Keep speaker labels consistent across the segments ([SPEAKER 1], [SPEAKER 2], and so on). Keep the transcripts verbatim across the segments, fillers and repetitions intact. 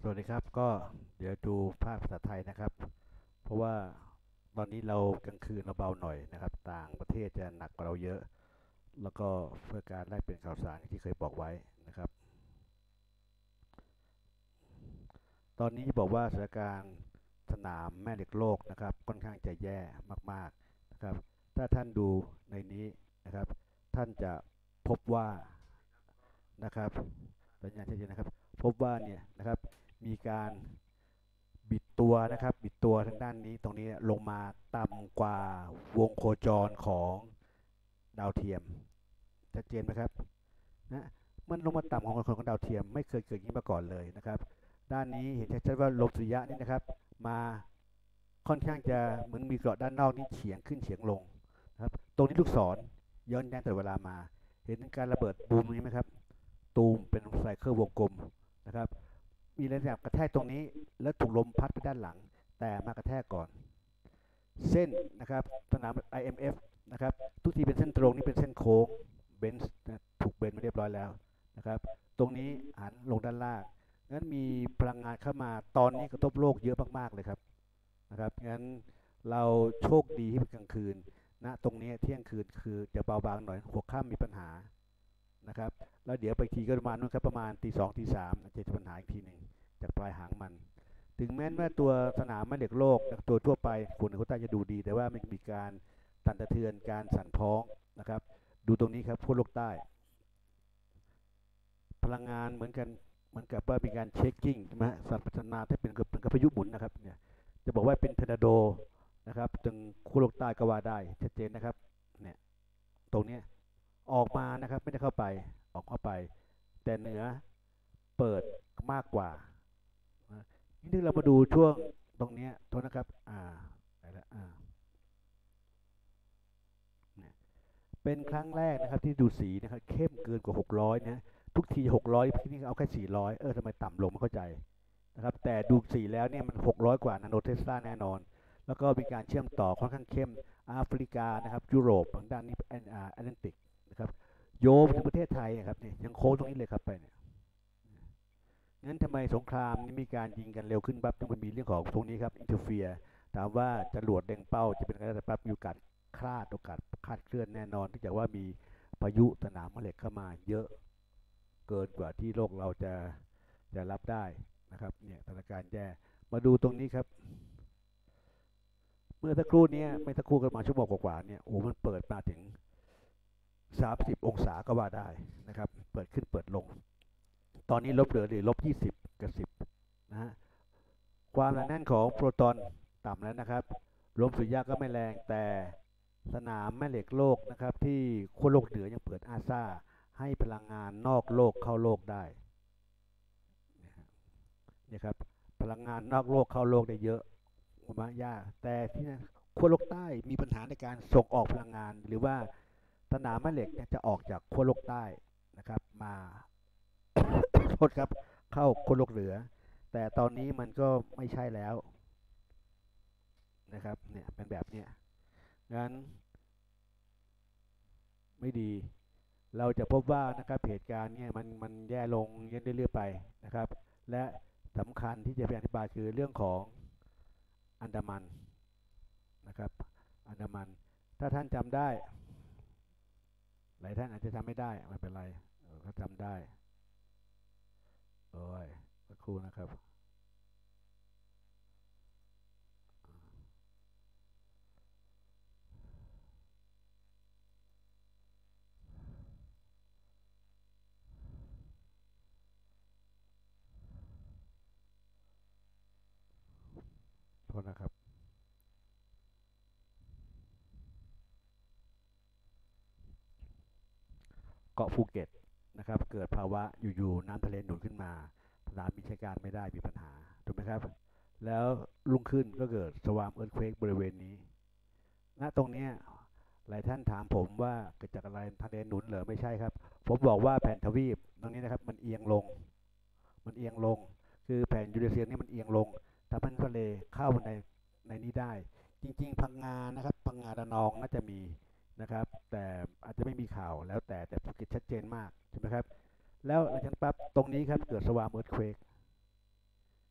[SPEAKER 1] วัสดีครับก็เดี๋ยวดูภาคภาษาไทยนะครับเพราะว่าตอนนี้เรากลางคืนเราเบาหน่อยนะครับต่างประเทศจะหนักกว่าเราเยอะแล้วก็เพื่อการแลกเปลี่ยนข่าวสารที่เคยบอกไว้นะครับตอนนี้บอกว่าสถานการณ์สนามแม่เหล็กโลกนะครับค่อนข้างจะแย่มากๆนะครับถ้าท่านดูในนี้นะครับท่านจะพบว่านะครับสัญญาณชัดเจนนะครับพบว่าเนี่ยนะครับมีการบิดตัวนะครับบิดตัวทางด้านนี้ตรงนี้ลงมาต่ำกว่าวงโคจรของดาวเทียมชัดเจนไหมครับนะมันลงมาต่ำของของดาวเทียมไม่เคยเกิดอย่างนี้มาก่อนเลยนะครับด้านนี้เห็นชัดๆว่าลมสุริยะนี่นะครับมาค่อนข้างจะเหมือนมีเกราะด้านนอกนี่เฉียงขึ้นเฉียงลงนะครับตรงนี้ลูกศรย้อนแย้งแต่เวลามาเห็นการระเบิดบูมนี้ไหมครับตูมเป็นไซเคิลวงกลมนะครับมีแรงแบบกระแทกตรงนี้แล้วถูกลมพัดไปด้านหลังแต่มากระแทกก่อนเส้นนะครับสนาม ไอ เอ็ม เอฟ นะครับทุกทีเป็นเส้นตรงนี่เป็นเส้นโค้งเบนซ์ถูกเบนมาเรียบร้อยแล้วนะครับตรงนี้หันลงด้านล่างงั้นมีพลังงานเข้ามาตอนนี้กระทบโลกเยอะมากๆเลยครับนะครับงั้นเราโชคดีที่เป็นกลางคืนณนะตรงนี้เที่ยงคืนคือจะเบาบางหน่อยหัวค่ำมีปัญหานะครับแล้วเดี๋ยวไปทีก็ประมาณนู้นครับประมาณตีสองตีสามจะเจอปัญหาอีกทีหนึ่งจากปลายหางมันถึงแม้ว่าตัวสนามแม่เหล็กโลกตัวทั่วไปคุณเขาต้จะดูดีแต่ว่ามันมีการตันสะเทือนการสั่นพ้องนะครับดูตรงนี้ครับขั้วโลกใต้พลังงานเหมือนกันเหมือนกับว่ามีการเช็คกิ้งใช่ไหมสัตว์พัฒนาถ้าเป็นกับเป็นกับพายุหมุนนะครับเนี่ยจะบอกว่าเป็นทอร์นาโดนะครับจึงขั้วโลกใต้ก็ว่าได้ชัดเจนนะครับเนี่ยตรงนี้ออกมานะครับไม่ได้เข้าไปออกเข้าไปแต่เหนือเปิดมากกว่านี่เรามาดูช่วงตรงนี้โทษนะครับอ่าไปแล้วอ่าเนี่ยเป็นครั้งแรกนะครับที่ดูสีนะครับเข้มเกินกว่าหกร้อยนะทุกทีหกร้อยที่นี่เอาแค่สี่ร้อยเออทำไมต่ำลงไม่เข้าใจนะครับแต่ดูสีแล้วเนี่ยมันหกร้อยกว่านาโนเทสลาแน่นอนแล้วก็มีการเชื่อมต่อค่อนข้างเข้มแอฟริกานะครับยุโรปทางด้านนี้แอนแอตแลนติกนะครับโยมถึงประเทศไทยนะครับเนี่ยยังโค้งตรงนี้เลยครับไปเนี่ย งั้นทำไมสงครามนี้มีการยิงกันเร็วขึ้นปั๊บต้องมันมีเรื่องของตรงนี้ครับอินเทอร์เฟียถามว่าจรวดเล็งเป้าจะเป็นอะไรปั๊บมีโอกาสคลาดโอกาสคลาดเคลื่อนแน่นอนที่จะว่ามีพายุสนามแม่เหล็กเข้ามาเยอะเกินกว่าที่โลกเราจะจะรับได้นะครับเนี่ยสถานการณ์แย่มาดูตรงนี้ครับเมื่อสักครู่นี้ไม่สักครู่กันมาชั่วโมงกว่าๆเนี่ยโอ้มันเปิดมาถึงสามสิบองศาก็ว่าได้นะครับเปิดขึ้นเปิดลงตอนนี้ลบเหลือหรือลบยี่สิบกับสิบนะฮะ ความหนาแน่นของโปรตอนต่ำแล้วนะครับลมสุริยะก็ไม่แรงแต่สนามแม่เหล็กโลกนะครับที่ขั้วโลกเหนือยังเปิดอาซ่าให้พลังงานนอกโลกเข้าโลกได้นี่ครับพลังงานนอกโลกเข้าโลกได้เยอะมากยากแต่ที่นั่นขั้วโลกใต้มีปัญหาในการส่งออกพลังงานหรือว่าสนามแม่เหล็กจะออกจากขั้วโลกใต้นะครับมาโทษครับเข้าขั้วโลกเหนือแต่ตอนนี้มันก็ไม่ใช่แล้ว นะครับเนี่ยเป็นแบบเนี้ยงั้นไม่ดีเราจะพบว่านะครับเหตุการณ์เนี่ยมันมันแย่ลงเรื่อยๆไปนะครับและสำคัญที่จะไปอธิบายคือเรื่องของอันดามันนะครับอันดามันถ้าท่านจำได้หลายท่านอาจจะจำไม่ได้ไม่เป็นไรเขาจำได้โอ้ยสักครู่นะครับโทษนะครับเกาะภูเก็ตนะครับเกิดภาวะอยู่ๆน้ำทะเลหนุนขึ้นมาสนามบินใช้การไม่ได้มีปัญหาถูกไหมครับ แล้วรุ่งขึ้นก็เกิดสวามเอิร์ธเควกบริเวณนี้ณตรงนี้หลายท่านถามผมว่าเกิดจากอะไรทะเลหนุนเหรอไม่ใช่ครับผมบอกว่าแผ่นทวีปตรงนี้นะครับมันเอียงลงมันเอียงลงคือแผ่นยูเรเซียนี่มันเอียงลงทำให้ทะเลเข้ามาในในนี้ได้จริงๆพังงานะครับพังงาระนองน่าจะมีนะครับแต่อาจจะไม่มีข่าวแล้วแต่แต่ภูเก็ตชัดเจนมากใช่ไหมครับแล้วหลังจากนั้นปั๊บตรงนี้ครับเกิดสวามเอิร์ธเควก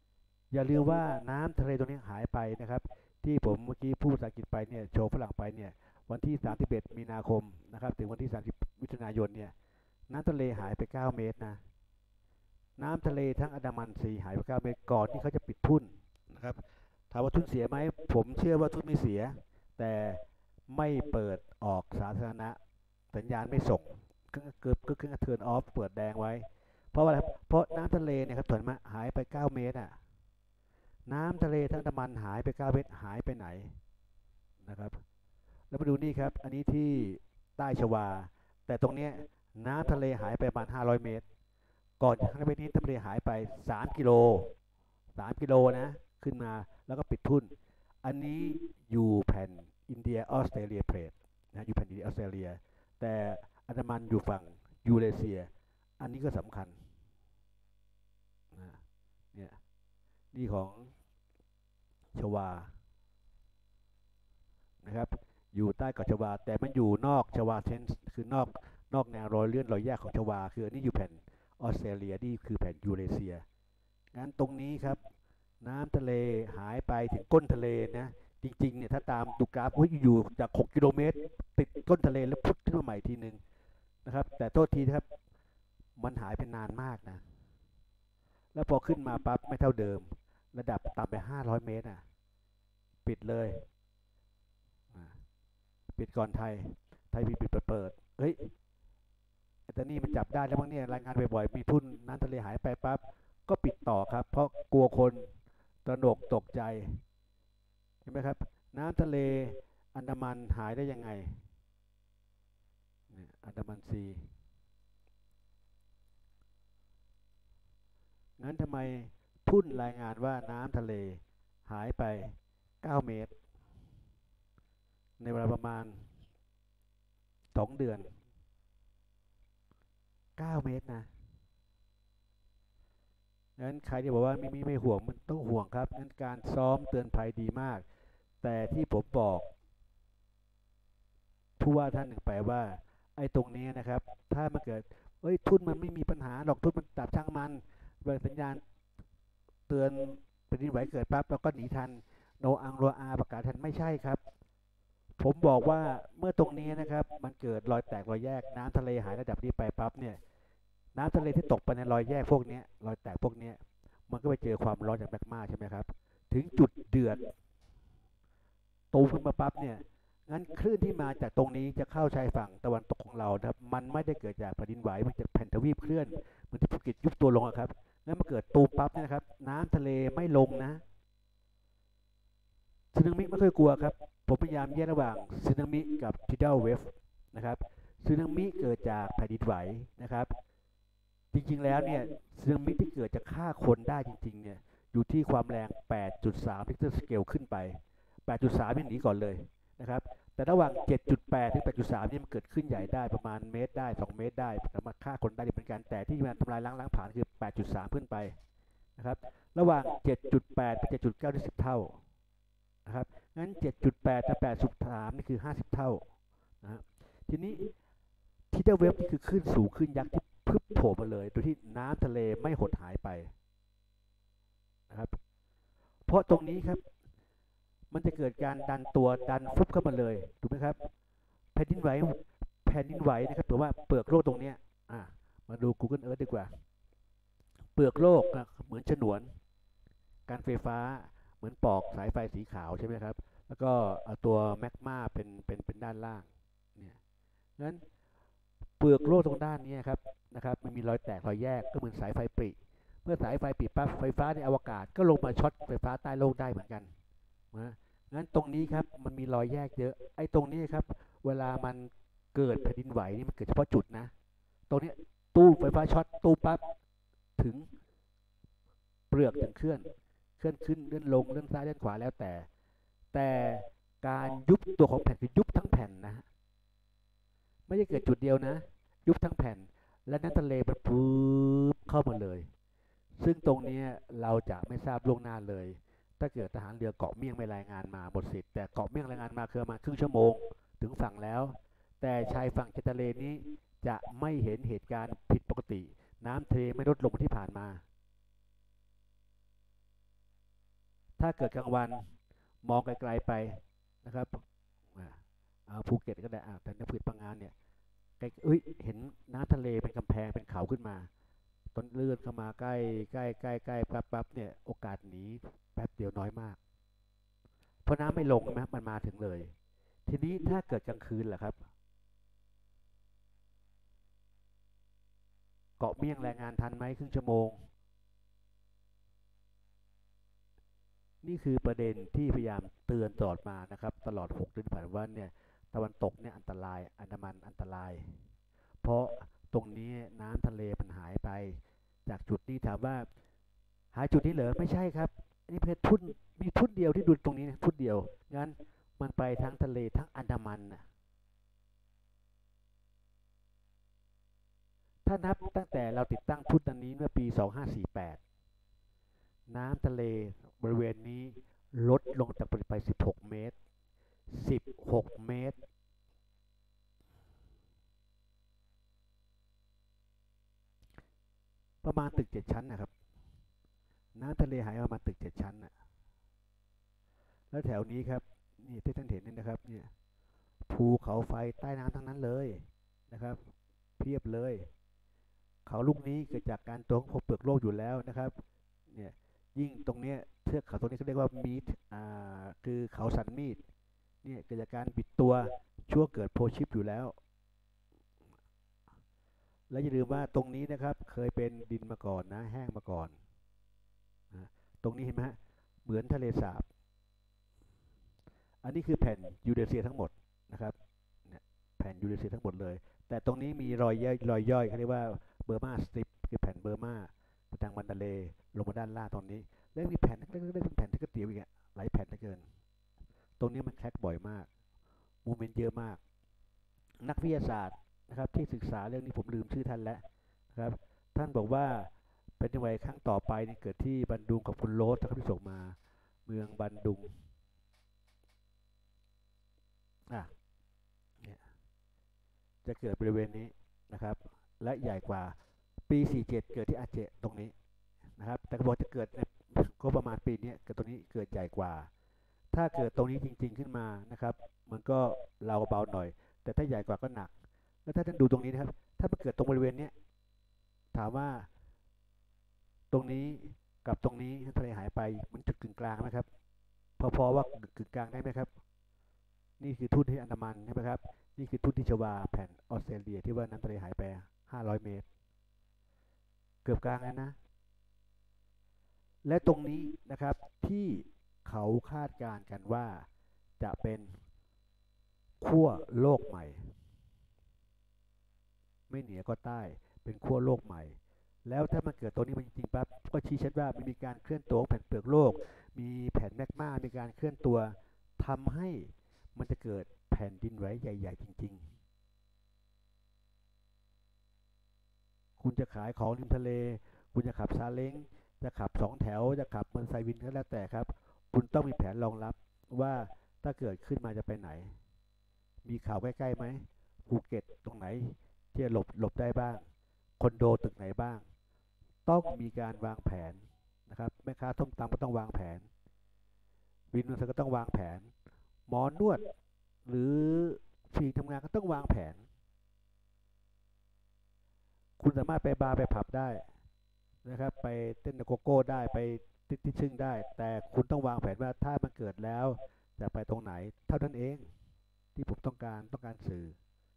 [SPEAKER 1] อย่าลืมว่าน้ำทะเลตรงนี้หายไปนะครับที่ผมเมื่อกี้พูดภาษาอังกฤษไปเนี่ยโชว์ฝรั่งไปเนี่ยวันที่สามสิบเอ็ดมีนาคมนะครับถึงวันที่สามสิบมิถุนายนเนี่ยน้ำทะเลหายไปเก้าเมตรนะน้ำทะเลทั้งอันดามันซีหายไปเก้าเมตรก่อนที่เขาจะปิดทุ่นนะครับถามว่าทุ่นเสียไหมผมเชื่อว่าทุ่นไม่เสียแต่ไม่เปิดออกสาธารณะสัญญาณไม่ส่งก็เกิดก็คือเทิร์นออฟเปิดแดงไว้เพราะว่าเพราะน้ำทะเลเนี่ยครับถอนมาหายไปเก้าเมตรอ่ะน้ำทะเลทั้งอันดามันหายไปเก้าเมตรหายไปไหนนะครับแล้วมาดูนี่ครับอันนี้ที่ใต้ชวาแต่ตรงเนี้ยน้ำทะเลหายไปประมาณห้าร้อยเมตรก่อนจากข้างบนนี้น้ำทะเลหายไปสามกิโลสามกิโลนะขึ้นมาแล้วก็ปิดทุ่นอันนี้อยู่แผ่นอินเดียออสเตรเลียเพลทนะอยู่แผ่นอินเดียออสเตรเลียแต่อันดามันอยู่ฝั่งยูเรเซียอันนี้ก็สำคัญนะเนี่ยนี่ของชวานะครับอยู่ใต้เกาะชวาแต่มันอยู่นอกชวาเทนคือนอกนอกแนวรอยเลื่อนรอยแยกของชวาคืออันนี้อยู่แผ่นออสเตรเลียนี่คือแผ่นยูเรเซียงั้นตรงนี้ครับน้ำทะเลหายไปถึงก้นทะเลนะจริงๆเนี่ยถ้าตามดูกราฟอยู่จากหกกิโลเมตรติดก้นทะเลแล้วพุทธขึ้นมาใหม่ทีนึงนะครับแต่โทษทีนะครับมันหายไปนานมากนะแล้วพอขึ้นมาปั๊บไม่เท่าเดิมระดับต่ำไปห้าร้อยเมตรอ่ะปิดเลยปิดก่อนไทยไทยปิดเปิดเฮ้ยแต่นี่มันจับได้แล้วมั้งเนี่ยรายงานบ่อยๆมีทุ่นน้ำทะเลหายไปปั๊บก็ปิดต่อครับเพราะกลัวคนตระหนกตกใจเห็นไหมครับน้ำทะเลอันดามันหายได้ยังไงเนี่ยอันดามันซีงั้นทำไมทุ่นรายงานว่าน้ำทะเลหายไปเก้าเมตรในเวลาประมาณสองเดือนเก้าเมตรนะงั้นใครที่บอกว่าไม่มีไม่ห่วงมันต้องห่วงครับงั้นการซ้อมเตือนภัยดีมากแต่ที่ผมบอกผู้ว่าท่านหนึ่งไปว่าไอ้ตรงนี้นะครับถ้ามันเกิดเอ้ยทุ่นมันไม่มีปัญหาหรอกทุ่นมันตับช่างมันเวลาสัญญาณเตือนแผ่นดินไหวเกิดปั๊บเราก็หนีทันโนอังโรอาประกาศทันไม่ใช่ครับผมบอกว่าเมื่อตรงนี้นะครับมันเกิดรอยแตกรอยแยกน้ำทะเลหายระดับนี้ไปปั๊บเนี่ยน้ำทะเลที่ตกไปในรอยแยกพวกนี้รอยแตกพวกนี้มันก็ไปเจอความร้อนจากแมกมาใช่ไหมครับถึงจุดเดือดตูมขึ้นมาปั๊บเนี่ยงั้นคลื่นที่มาจากตรงนี้จะเข้าชายฝั่งตะวันตกของเรานะครับมันไม่ได้เกิดจากแผ่นดินไหวมันจากแผ่นทวีปเคลื่อนเหมือนที่ภูเก็ตยุบตัวลงครับงั้นมาเกิดตูมปั๊บเนี่ยนะครับน้ำทะเลไม่ลงนะสึนามิไม่ค่อยกลัวครับผมพยายามแยกระหว่างสึนามิกับ tidal wave นะครับสึนามิเกิดจากแผ่นดินไหวนะครับจริงๆแล้วเนี่ยสึนามิที่เกิดจะฆ่าคนได้จริงๆเนี่ยอยู่ที่ความแรง แปดจุดสาม Richter scale ขึ้นไป แปดจุดสามนี่หนีก่อนเลยนะครับแต่ระหว่าง เจ็ดจุดแปด ถึง แปดจุดสาม นี่มันเกิดขึ้นใหญ่ได้ประมาณเมตรได้สองเมตรได้สามารถฆ่าคนได้เหมือนกันแต่ที่มันทำลายล้างล้างผ่านคือ แปดจุดสาม ขึ้นไปนะครับระหว่าง เจ็ดจุดแปด เป็น เจ็ดจุดเก้า ที่สิบเท่านะครับงั้น เจ็ดจุดแปด กับ แปดจุดสาม นี่คือห้าสิบเท่านะฮะทีนี้ทิดเดิลเวฟนี่คือคลื่นสูงคลื่นยักษ์ที่พึบโผล่มาเลยโดยที่น้ำทะเลไม่หดหายไปนะครับเพราะตรงนี้ครับมันจะเกิดการดันตัวดันฟุบเข้ามาเลยถูกไหมครับแผ่นดินไหวแผ่นดินไหวนะครับถือว่าเปลือกโลกตรงนี้อ่ะมาดู Google Earth ดีกว่าเปลือกโลกเหมือนฉนวนการไฟฟ้าเหมือนปอกสายไฟสีขาวใช่ไหมครับแล้วก็ตัวแมกมาเป็นเป็นเป็นด้านล่างเนี่ยงั้นเปลือกโลกตรงด้านนี้ครับนะครับมันมีรอยแตกรอยแยกก็เหมือนสายไฟปริเมื่อสายไฟปริปั๊บไฟฟ้าในอวกาศก็ลงมาช็อตไฟฟ้าใต้โลกได้เหมือนกันนะงั้นตรงนี้ครับมันมีรอยแยกเยอะไอ้ตรงนี้ครับเวลามันเกิดแผ่นดินไหวนี่มันเกิดเฉพาะจุดนะตรงนี้ตู้ไฟฟ้าช็อตตู้ปั๊บถึงเปลือกถึงเคลื่อนเคลื่อนขึ้นเลื่อนลงเลื่อนซ้ายเลื่อนขวาแล้วแต่แต่การยุบตัวของแผ่นคือยุบทั้งแผ่นนะไม่ใช่เกิดจุดเดียวนะยุบทั้งแผ่นและน้ำทะเลมันปุ๊บเข้ามาเลยซึ่งตรงนี้เราจะไม่ทราบล่วงหน้าเลยถ้าเกิดทหารเรือเกาะเมี่ยงไม่รายงานมาหมดสิทธิ์แต่เกาะเมี่ยงรายงานมาคือมาครึ่งชั่วโมงถึงฝั่งแล้วแต่ชายฝั่งทะเลนี้จะไม่เห็นเหตุการณ์ผิดปกติน้ำทะเลไม่ลดลงที่ผ่านมาถ้าเกิดกลางวันมองไกลๆไปนะครับอ่าเอาภูเก็ตก็ได้อ่าแต่ในภูเก็ตพังงานเนี่ยไกลเอ้ยเห็นน้ำทะเลเป็นกำแพงเป็นเขาขึ้นมาต้นเลื่อนเข้ามาใกล้ใกล้ใกล้ใกล้ปั๊บปั๊บเนี่ยโอกาสหนีแป๊บเดียวน้อยมากเพราะน้ำไม่ลงนะมันมาถึงเลยทีนี้ถ้าเกิดกลางคืนล่ะครับเกาะเมี่ยงรายงานทันไหมครึ่งชั่วโมง นี่คือประเด็นที่พยายามเตือนตลอดมานะครับตลอดหกเดือนผ่านว่าเนี่ยตะวันตกเนี่ยอันตรายอันดามันอันตรายเพราะตรงนี้น้ำทะเลมันหายไปจากจุดนี้ถามว่าหายจุดนี้เหรอไม่ใช่ครับนี่เพียงทุ่นมีทุ่นเดียวที่ดูตรงนี้นะทุ่นเดียวงั้นมันไปทั้งทะเลทั้งอันดามันนะถ้านับตั้งแต่เราติดตั้งทุ่นอันนี้เมื่อปีสองพันห้าร้อยสี่สิบแปดน้ำทะเลบริเวณนี้ลดลงจากปกติไปสิบหกเมตรสิบหกเมตรประมาณตึกเจ็ดชั้นนะครับน้ำทะเลหายประมาณตึกเจ็ดชั้นน่ะแล้วแถวนี้ครับนี่ที่ท่านเห็นนี่นะครับเนี่ยภูเขาไฟใต้น้ำทั้งนั้นเลยนะครับเพียบเลยเขาลูกนี้เกิดจากการตัวของเปลือกโลกอยู่แล้วนะครับเนี่ยยิ่งตรงเนี้ยเทือกเขาตรงนี้เขาเรียกว่ามีดอ่าคือเขาสันมีดเนี่ยเกิดจากการบิดตัวช่วงเกิดโพชิปอยู่แล้วและอย่าลืมว่าตรงนี้นะครับเคยเป็นดินมาก่อนนะแห้งมาก่อนนะตรงนี้เห็นไหมฮะเหมือนทะเลสาบ อันนี้คือแผ่นยูเรเซียทั้งหมดนะครับเนี่ยแผ่นยูเรเซียทั้งหมดเลยแต่ตรงนี้มีรอยย่อยรอยย่อยเขาเรียกว่าเบอร์มาสตริปคือแผ่นเบอร์มาทางมันดาเลลงมาด้านล่างตรงนี้แล้วมีแผ่นเล็กๆเป็นแผ่นที่กระเตียวอีกอะหลายแผ่นเหลือเกินตรงนี้มันแคร็กบ่อยมากมูเมนต์เยอะมากนักวิทยาศาสตร์นะครับที่ศึกษาเรื่องนี้ผมลืมชื่อท่านแล้วนะครับท่านบอกว่าเป็นยังไงครั้งต่อไปนี่เกิดที่บันดุงกับคุณโรสนะครับที่ส่งมาเมืองบันดุงอ่ะเนี่ย จะเกิดบริเวณนี้นะครับและใหญ่กว่าปีสี่สิบเจ็ดเกิดที่อาเจตรงนี้นะครับแต่ก็บอกจะเกิดในก็ประมาณปีนี้เกิดตรงนี้เกิดใหญ่กว่าถ้าเกิดตรงนี้จริงๆขึ้นมานะครับมันก็เราเบาหน่อยแต่ถ้าใหญ่กว่าก็หนักแล้วถ้าท่านดูตรงนี้นะครับถ้ามันเกิดตรงบริเวณนี้ถามว่าตรงนี้กับตรงนี้ทะเลหายไปมันจุดกึ่งกลางนะครับพอๆว่ากึ่งกลางได้ไหมครับนี่คือทุ่นที่อันดามันใช่ไหมครับนี่คือทุ่นที่ชวาแผ่นออสเตรเลียที่ว่าน้ำทะเลหายไปห้าร้อยเมตรเกือบกลางแล้วนะและตรงนี้นะครับที่เขาคาดการณ์กันว่าจะเป็นขั้วโลกใหม่ไม่เหนือก็ใต้เป็นขั้วโลกใหม่แล้วถ้ามันเกิดตรงนี้มันจริงๆปั๊บก็ชี้ชัดว่ามันมีการเคลื่อนตัวของแผ่นเปลือกโลกมีแผ่นแมกมามีการเคลื่อนตัวทำให้มันจะเกิดแผ่นดินไหวใหญ่ๆจริงๆคุณจะขายของริมทะเลคุณจะขับซาเล้งจะขับสองแถวจะขับมอเตอร์ไซค์วินก็แล้วแต่ครับคุณต้องมีแผนรองรับว่าถ้าเกิดขึ้นมาจะไปไหนมีข่าวใกล้ๆไหมภูเก็ตตรงไหนที่จะหลบหลบได้บ้างคอนโดตึกไหนบ้างต้องมีการวางแผนนะครับแม่ค้าส้มตำก็ต้องวางแผนวินมอเตอร์ไซค์ก็ต้องวางแผนหมอนวดหรือผู้หญิงทำงานก็ต้องวางแผนคุณสามารถไปบาร์ไปผับได้นะครับไปเต้นโกโก้ได้ไปติดที่ชึ่งได้แต่คุณต้องวางแผนว่าถ้ามันเกิดแล้วจะไปตรงไหนเท่านั้นเองที่ผมต้องการต้องการสื่อ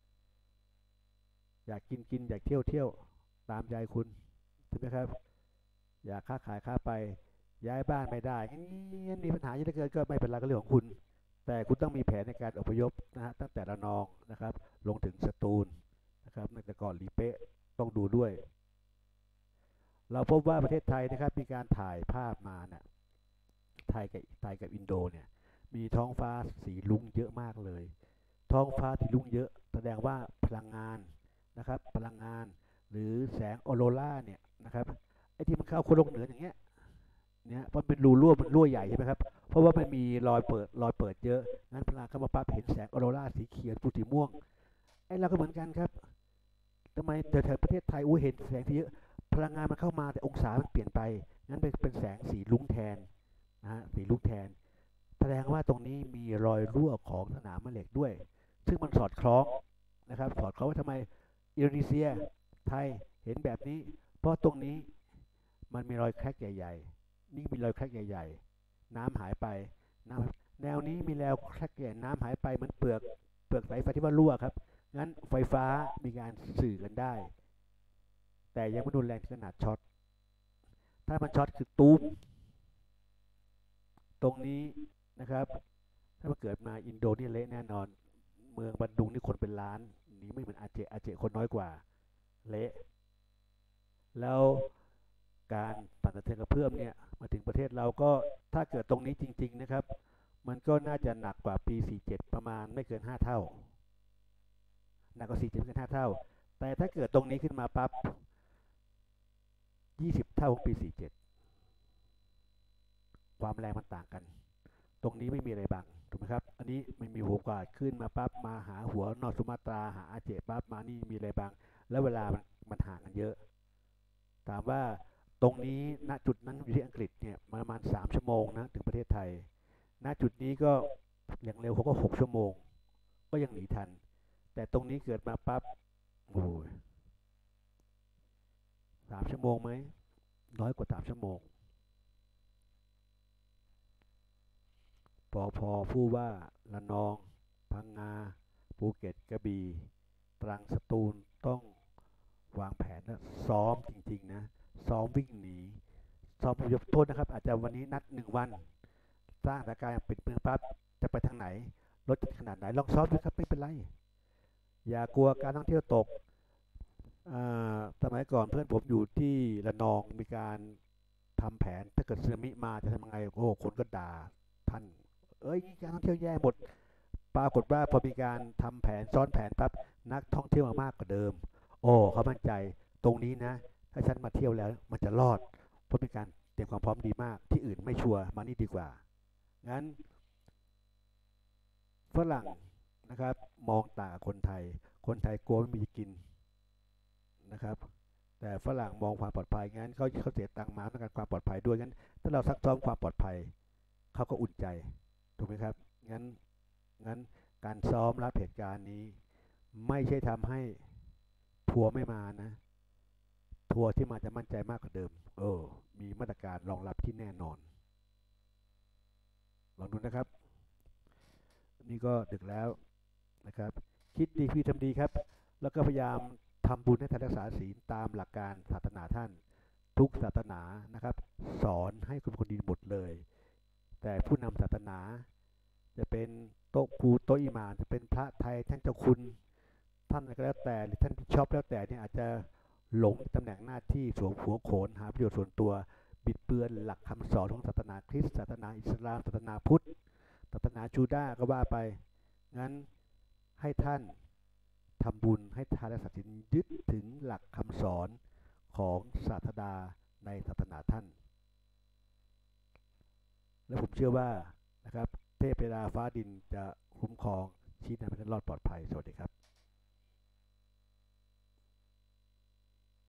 [SPEAKER 1] อยากกินกินอยากเที่ยวเที่ยวตามใจคุณใช่ไหมครับอยากค้าขายค้าไปย้ายบ้านไม่ได้งั้นมีปัญหาเยอะเหลือเกินก็ไม่เป็นไรก็เรื่องของคุณแต่คุณต้องมีแผนในการอพยพนะฮะตั้งแต่ระนองนะครับลงถึงสตูลนะครับในแต่ก่อนลีเป๊ะต้องดูด้วยเราพบว่าประเทศไทยนะครับมีการถ่ายภาพมาเนี่ยไทยกับไทยกับอินโดเนี่ยมีท้องฟ้าสีลุ้งเยอะมากเลยท้องฟ้าสีลุ้งเยอะแสดงว่าพลังงานนะครับพลังงานหรือแสงออโรราเนี่ยนะครับไอ้ที่มันเข้าโคโลกเหนืออย่างเงี้ยเนี่ยเพราะเป็นรูรั่วมันรั่วใหญ่ใช่ไหมครับเพราะว่ามันมีรอยเปิดรอยเปิดเยอะงั้นพลังเข้ามาปั๊บเห็นแสงออโรราสีเขียวสีม่วงไอ้เราก็เหมือนกันครับทำไมแต่แถวประเทศไทยอู้เห็นแสงที่เยอะพลังงานมันเข้ามาแต่องศามันเปลี่ยนไปงั้นเป็นเป็นแสงสีลุ้งแทนนะฮะสีลุกแทนแสดงว่าตรงนี้มีรอยรั่วของสนามแม่เหล็กด้วยซึ่งมันสอดคล้องนะครับสอดคล้องว่าทำไมอินโดนีเซียไทยเห็นแบบนี้เพราะตรงนี้มันมีรอยแคร็กใหญ่ๆนี่มีรอยแคร็กใหญ่ๆน้ำหายไปน้ำแนวนี้มีแล้วแคร็กใหญ่น้ำหายไปเหมือนเปลือกเปลือกสายไฟที่ว่ารั่วครับงั้นไฟฟ้ามีการสื่อกันได้แต่ยังไม่รุนแรงถึงขนาดช็อตถ้ามันช็อตคือตูมตรงนี้นะครับถ้ามันเกิดมาอินโดนีเละแน่นอนเมืองบันดุงนี่คนเป็นล้านนี่ไม่เหมือนอาเจอาเจคนน้อยกว่าเละแล้วการสั่นสะเทือนกระเพื่อมเนี่ยมาถึงประเทศเราก็ถ้าเกิดตรงนี้จริงๆนะครับมันก็น่าจะหนักกว่าปีสี่สิบเจ็ดประมาณไม่เกินห้าเท่าหนักกว่าสี่สิบเจ็ดไม่เกินห้าเท่าแต่ถ้าเกิดตรงนี้ขึ้นมาปั๊บยี่สิบเท่าของปีสี่สิบเจ็ดความแรงมันต่างกันตรงนี้ไม่มีอะไรบังถูกไหมครับอันนี้ไม่มีหัวกวาดขึ้นมาปั๊บมาหาหัวนอร์ทสุมาตราหาอาเจปั๊บมานี่มีอะไรบังแล้วเวลามันมันห่างกันเยอะถามว่าตรงนี้ณจุดนั้นอยู่ที่อังกฤษเนี่ยประมาณสามชั่วโมงนะถึงประเทศไทยณจุดนี้ก็อย่างเร็วเขาก็หกชั่วโมงก็ยังหนีทันแต่ตรงนี้เกิดมาปั๊บโอ้ยสามชั่วโมงไหมน้อยกว่าสามชั่วโมงปอพอผู้ว่าระนองพังงาภูเก็ตกระบี่ตรังสตูลต้องวางแผนและซ้อมจริงๆนะซ้อมวิ่งหนีซ้อมยกโทษนะครับอาจจะวันนี้นัดหนึ่งวันสร้างสถานการณ์ปิดเมืองปั๊บจะไปทางไหนรถจะขนาดไหนลองซ้อมดูครับไม่เป็นไรอย่ากลัวการท่องเที่ยวตกสมัยก่อนเพื่อนผมอยู่ที่ระนองมีการทำแผนถ้าเกิดสึนามิมาจะทำยังไงโอ้คนก็ด่าท่านเอ้ยการท่องเที่ยวแย่หมดปรากฏว่าพอมีการทำแผนซ้อนแผนปั๊บนักท่องเที่ยวมามากกว่าเดิมโอ้เขามั่นใจตรงนี้นะถ้าฉันมาเที่ยวแล้วมันจะรอดเพราะมีการเตรียมความพร้อมดีมากที่อื่นไม่ชัวร์มานี่ดีกว่างั้นฝรั่งนะครับมองต่างกับคนไทยคนไทยกลัวไม่มีกินนะครับแต่ฝรั่งมองความปลอดภัยงั้นเขาเขาเสียตังค์มาต้องการความปลอดภัยด้วยงั้นถ้าเราซักซ้อมความปลอดภัยเขาก็อุ่นใจถูกไหมครับงั้นงั้นการซ้อมรับเหตุการณ์นี้ไม่ใช่ทำให้ทัวร์ไม่มานะทัวร์ที่มาจะมั่นใจมากกว่าเดิมเออมีมาตรการรองรับที่แน่นอนลองดูนะครับนี่ก็ดึกแล้วนะครับคิดดีพี่ทำดีครับแล้วก็พยายามทำบุญให้ทานรักษาศีลตามหลักการศาสนาท่านทุกศาสนานะครับสอนให้คุณเป็นคนดีหมดเลยแต่ผู้นำศาสนาจะเป็นโต๊ะครูโต๊ะอิหม่ามจะเป็นพระไทยท่านเจ้าคุณท่านอะไรก็แล้วแต่หรือท่านชอบแล้วแต่เนี่ยอาจจะหลงตำแหน่งหน้าที่สวมหัวโขนหาประโยชน์ส่วนตัวบิดเบือนหลักคำสอนของศาสนาคริสต์ศาสนาอิสลามศาสนาพุทธศาสนาจูดาห์ก็ว่าไปงั้นให้ท่านทำบุญให้ทานและสัตย์ยึดถึงหลักคำสอนของศาสดาในศาสนาท่านและผมเชื่อว่านะครับเทพเจ้าฟ้าดินจะคุ้มครองชี้นำให้ท่านรอดปลอดภัยสวัสดีครับ